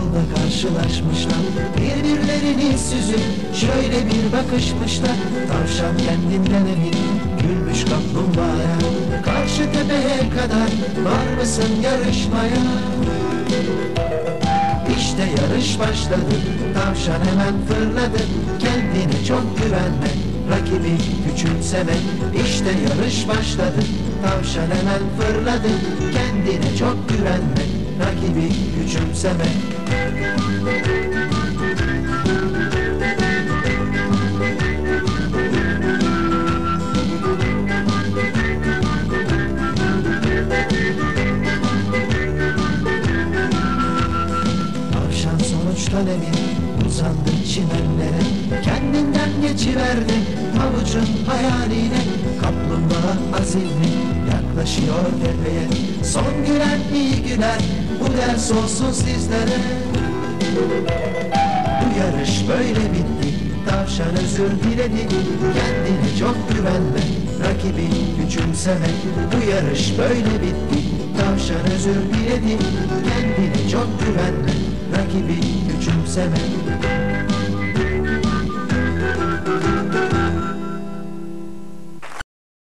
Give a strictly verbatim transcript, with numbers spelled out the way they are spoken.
Yolda karşılaşmışlar, birbirlerini süzüp şöyle bir bakışmışlar. Tavşan kendinden emin, gülmüş kaplumbağaya, karşı tepeye kadar var mısın yarışmaya? İşte yarış başladı, tavşan hemen fırladı. Kendine çok güvenme, rakibi küçümseme. İşte yarış başladı, tavşan hemen fırladı. Kendine çok güvenme, rakibi küçümseme. Tavşan sonuçtan emin uzandı çimenlere, kendinden geçiverdi havucun hayaline. Kaplumbağa azimli yaklaşıyor tepeye, son gülen iyi güler, bu ders olsun sizlere. Bu yarış böyle bitti, tavşan özür diledi. Kendine çok güvenme, rakibi küçümseme. Bu yarış böyle bitti, tavşan özür diledi. Kendine çok güvenme, rakibi küçümseme.